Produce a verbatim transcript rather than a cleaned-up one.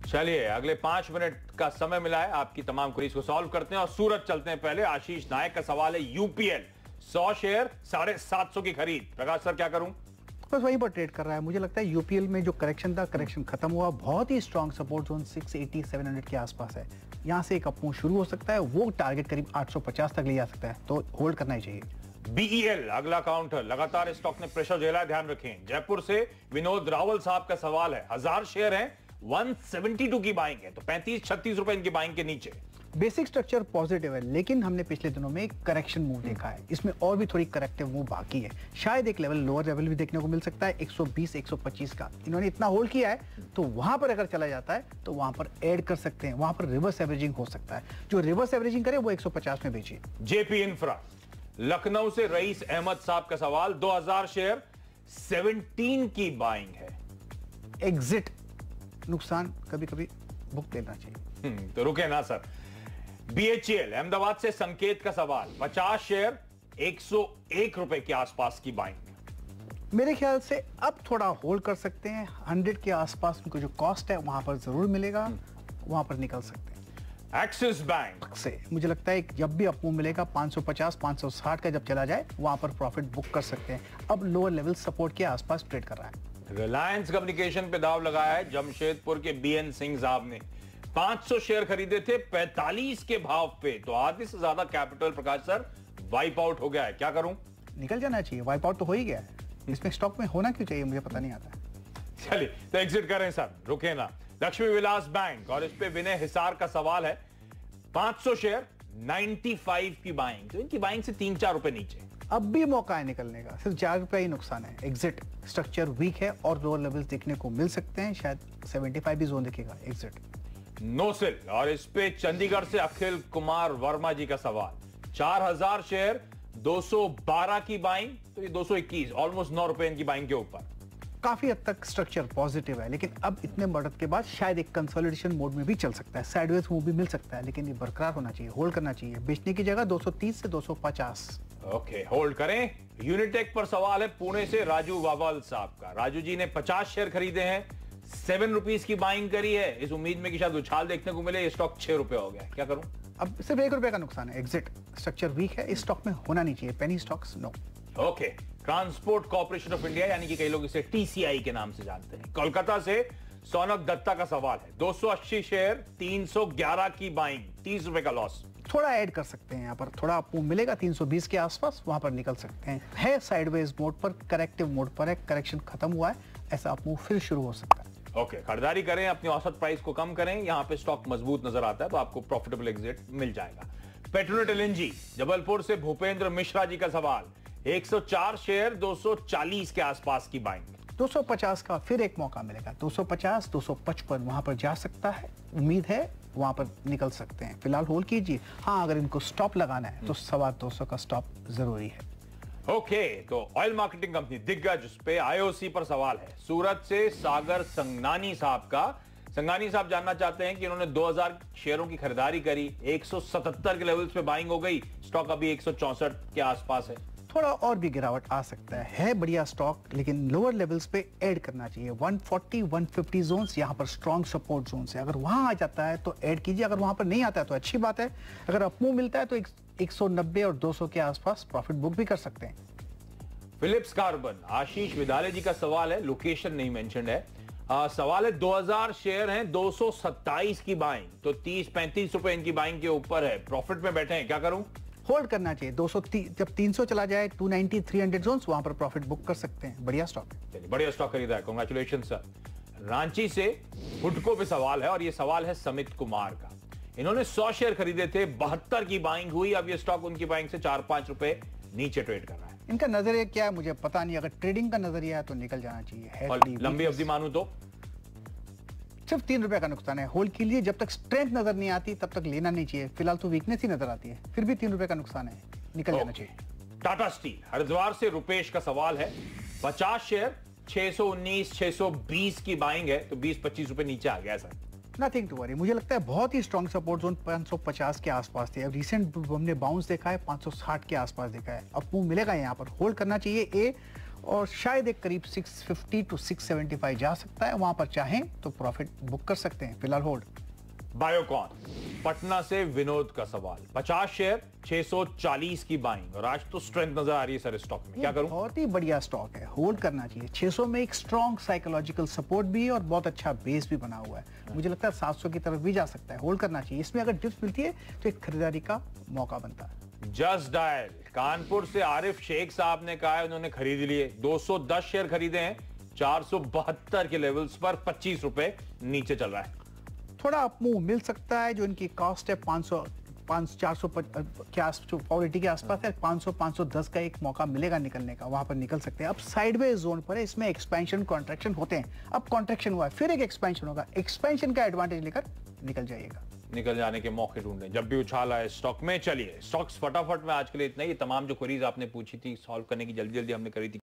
चलिए अगले पांच मिनट का समय मिला है, आपकी तमाम क्वेरीज को सॉल्व करते हैं और सूरत चलते हैं। पहले आशीष नायक का सवाल है, यूपीएल सौ शेयर साढ़े सात सौ की खरीद। प्रकाश सर क्या करूं? बस वहीं पर ट्रेड कर रहा है। मुझे लगता है यूपीएल में जो करेक्शन था, करेक्शन खत्म हुआ। बहुत ही स्ट्रॉन्ग सपोर्ट जोन छह सौ अस्सी सात सौ के आसपास है। यहाँ से एक अपमूव शुरू हो सकता है, वो टारगेट करीब आठ सौ पचास तक ले जा सकता है, तो होल्ड करना ही चाहिए। बीईएल अगला काउंटर, लगातार स्टॉक ने प्रेशर झेला है, ध्यान रखें। जयपुर से विनोद रावल साहब का सवाल है, हजार शेयर हैं, एक सौ बहत्तर की बाइंग है, तो पैंतीस छत्तीस रुपए इनकी बाइंग के नीचे। बेसिक स्ट्रक्चर पॉजिटिव है, लेकिन हमने पिछले दिनों में एक करेक्शन मूव देखा है। इसमें और भी थोड़ी करेक्टिव मूव बाकी है। शायद एक लेवल लोअर लेवल भी देखने को मिल सकता है, एक सौ बीस एक सौ पच्चीस का। इन्होंने इतना होल्ड किया है, तो वहां पर अगर चला जाता है तो वहां पर ऐड कर सकते हैं। वहां पर रिवर्स एवरेजिंग हो सकता है। जो रिवर्स एवरेजिंग करे वो एक सौ पचास में बेचिए। जेपी इंफ्रा, लखनऊ से रईस अहमद साहब का सवाल, दो हजार शेयर, सत्रह की बाइंग है। एग्जिट, नुकसान कभी कभी बुक लेना चाहिए। तो रुके ना सर। बीएचईएल अहमदाबाद से संकेत का सवाल, पचास शेयर, एक सौ एक रुपए के आसपास की बाइंग। मेरे ख्याल से अब थोड़ा होल्ड कर सकते हैं। हंड्रेड के आसपास उनको जो कॉस्ट है वहां पर जरूर मिलेगा, वहां पर निकल सकते हैं। एक्सिस बैंक से मुझे लगता है जब भी अपमूव मिलेगा पाँच सौ पचास पाँच सौ साठ का जब चला जाए, वहां पर प्रॉफिट बुक कर सकते हैं। अब लोअर लेवल सपोर्ट के आसपास ट्रेड कर रहा है। रिलायंस कम्युनिकेशन पे दाव लगाया है जमशेदपुर के बीएन सिंह साहब ने, पाँच सौ शेयर खरीदे थे पैंतालीस के भाव पे, तो आधे से ज्यादा capital Prakash sir wipe out हो गया है। क्या करूं? निकल जाना चाहिए। वाइप आउट तो हो ही गया है, इसमें स्टॉक में होना क्यों चाहिए मुझे पता नहीं आता। चलिए तो एग्जिट करें सर, रुके ना। लक्ष्मी विलास बैंक और इस पे विनय हिसार का सवाल है, पाँच सौ शेयर, पचानवे की बाइंग, तो इनकी बाइंग से तीन चार रुपए नीचे। अब भी मौका है निकलने का, सिर्फ चार रुपए ही नुकसान है। एग्जिट, स्ट्रक्चर वीक है और लोअर लेवल्स देखने को मिल सकते हैं, शायद पचहत्तर भी जोन दिखेगा। एग्जिट। नोसिल और इस पे चंडीगढ़ से अखिल कुमार वर्मा जी का सवाल, चार हजार शेयर, दो सौ बारह की बाइंग, तो ये दो सौ इक्कीस, ऑलमोस्ट नौ रुपए इनकी बाइंग के ऊपर। काफी हद तक स्ट्रक्चर पॉजिटिव है, लेकिन अब इतने बढ़त के बाद शायद एक कंसोलिडेशन मोड में भी चल सकता है। साइडवेज मूव भी मिल सकता है, लेकिन ये बरकरार होना चाहिए, होल्ड करना चाहिए। बेचने की जगह दो सौ तीस से दो सौ पचास। ओके, होल्ड करें। यूनिटेक पर सवाल है पुणे से राजू वावल साहब का। राजू जी ने पचास शेयर खरीदे हैं, सेवन रुपीज की बाइंग करी है, इस उम्मीद में कि शायद उछाल देखने को मिले। ये स्टॉक छह रुपए हो गया, क्या करूं? अब सिर्फ एक रुपए का नुकसान है। एग्जिट, स्ट्रक्चर वीक है, इस स्टॉक में होना नहीं चाहिए। Penny stocks no. Okay, transport corporation of India, यानी कि कई लोग इसे टीसीआई के नाम से जानते हैं, कोलकाता से सौनक दत्ता का सवाल है, दो सौ अस्सी शेयर, तीन सौ ग्यारह की बाइंग, तीस रुपए का लॉस। थोड़ा ऐड कर सकते हैं यहाँ पर, थोड़ा अपमूव मिलेगा तीन सौ बीस के आसपास, वहां पर निकल सकते हैं। है साइडवेज मोड पर, करेक्टिव मोड पर है, करेक्शन खत्म हुआ है, ऐसा अपमूव फिर शुरू हो सकता है। ओके okay, खरीदारी करें, अपनी औसत प्राइस को कम करें, यहाँ पे स्टॉक मजबूत नजर आता है तो आपको प्रॉफिटेबल एग्जिट मिल जाएगा। पेट्रोनेट एलएनजी, जबलपुर से भूपेंद्र मिश्रा जी का सवाल, एक सौ चार शेयर, दो सौ चालीस के आसपास की बाइंग, दो सौ पचास का फिर एक मौका मिलेगा। दो सौ पचास दो सौ पचपन वहां पर जा सकता है, उम्मीद है वहां पर निकल सकते हैं। फिलहाल होल्ड कीजिए। हाँ, अगर इनको स्टॉप लगाना है तो सवा दो सौ का स्टॉप जरूरी है। ओके okay, तो ऑयल मार्केटिंग कंपनी दिग्गज, उस पे आईओसी पर सवाल है, सूरत से सागर संगनानी साहब का। संगनानी साहब जानना चाहते हैं कि इन्होंने दो हजार शेयरों की खरीदारी करी, एक सौ सतहत्तर के लेवल्स पे बाइंग हो गई, स्टॉक अभी एक सौ चौसठ के आसपास है। थोड़ा और भी गिरावट आ सकता है, है बढ़िया स्टॉक, लेकिन लोअर लेवल्स पे ऐड करना चाहिए। एक सौ चालीस एक सौ पचास जोन्स यहाँ पर स्ट्रॉन्ग सपोर्ट जोन्स है, अगर वहां आ जाता है तो ऐड कीजिए, अगर वहां पर नहीं आता है तो अच्छी बात है। अगर अपमूव मिलता है तो एक सौ नब्बे और दो सौ के आसपास प्रॉफिट बुक भी कर सकते हैं। फिलिप्स कार्बन, आशीष विदाले जी का सवाल है, लोकेशन नहीं मेंशन है। आ, सवाल है दो हजार शेयर हैं, दो सौ सत्ताईस की बाइंग, तो तीस पैंतीस रुपए इनकी बाइंग के ऊपर है, प्रॉफिट में बैठे हैं, क्या करूं? होल्ड करना चाहिए। दो सौ जब तीन सौ चला जाए, दो सौ नब्बे तीन सौ जोन्स, वहां पर प्रॉफिट बुक कर सकते हैं। बढ़िया स्टॉक है। चलिए, बढ़िया स्टॉक खरीदा है, कांग्रेचुलेशन सर। रांची से हुडको पे सवाल है और ये सवाल है समित कुमार का। इन्होंने सौ शेयर खरीदे थे, बहत्तर की बाइंग हुई, अब ये स्टॉक उनकी बाइंग से चार पांच रुपए नीचे ट्रेड कर रहा है। इनका नजरिया क्या है मुझे पता नहीं, अगर ट्रेडिंग का नजरिया है तो निकल जाना चाहिए। है और लंबी अवधि मानूं तो सिर्फ तीन रुपए का नुकसान है। होल्ड के लिए जब तक स्ट्रेंथ नजर नहीं आती तब तक लेना नहीं चाहिए। फिलहाल तो वीकनेस ही नजर आती है, फिर भी तीन रुपए का नुकसान है, निकल जाना चाहिए। टाटा स्टील हरिद्वार से रुपेश का सवाल है, पचास शेयर, छह सौ उन्नीस छह सौ बीस की बाइंग है, तो बीस पच्चीस रुपए नीचे आ गया सर। नथिंग टू वरी, मुझे लगता है बहुत ही स्ट्रॉन्ग सपोर्ट जोन पाँच सौ पचास के आसपास थे। अब रिसेंट हमने बाउंस देखा है, पाँच सौ साठ के आसपास देखा है। अब मूव मिलेगा यहाँ पर, होल्ड करना चाहिए ए, और शायद एक करीब छह सौ पचास टू छह सौ पचहत्तर जा सकता है, वहां पर चाहें तो प्रॉफिट बुक कर सकते हैं। फिलहाल होल्ड। बायोकॉन, पटना से विनोद का सवाल, पचास शेयर छह सौ चालीस की बाइंग और आज तो स्ट्रेंथ नजर आ रही है सर स्टॉक में, क्या करूं? बहुत ही बढ़िया स्टॉक है, होल्ड करना चाहिए। छह सौ में एक स्ट्रॉन्ग साइकोलॉजिकल सपोर्ट भी है और बहुत अच्छा बेस भी बना हुआ है। मुझे लगता है सात सौ की तरफ भी जा सकता है, होल्ड करना चाहिए। इसमें अगर डिप्स मिलती है तो एक खरीदारी का मौका बनता है। जस्ट डायल, कानपुर से आरिफ शेख साहब ने कहा है उन्होंने खरीद लिए, दो सौ दस शेयर खरीदे हैं, चार सौ बहत्तर के लेवल्स पर पच्चीस रुपए नीचे चल रहा है। थोड़ा अप मूव मिल सकता है, जो इनकी कॉस्ट है पाँच सौ पाँच चार सौ के आस क्वालिटी के आसपास है, पाँच सौ पाँच सौ दस का एक मौका मिलेगा निकलने का, वहां पर निकल सकते हैं। अब साइडवेज जोन पर है, इसमें एक्सपेंशन कॉन्ट्रैक्शन होते हैं। अब कॉन्ट्रैक्शन हुआ है, फिर एक एक्सपेंशन होगा, एक्सपेंशन का एडवांटेज लेकर निकल जाइएगा। निकल जाने के मौके ढूंढें जब भी उछाल आए स्टॉक में। चलिए स्टॉक्स फटाफट में आज के लिए इतना ही। तमाम जो क्वेरीज आपने पूछी थी सॉल्व करने की जल्दी जल्दी हमने करी थी।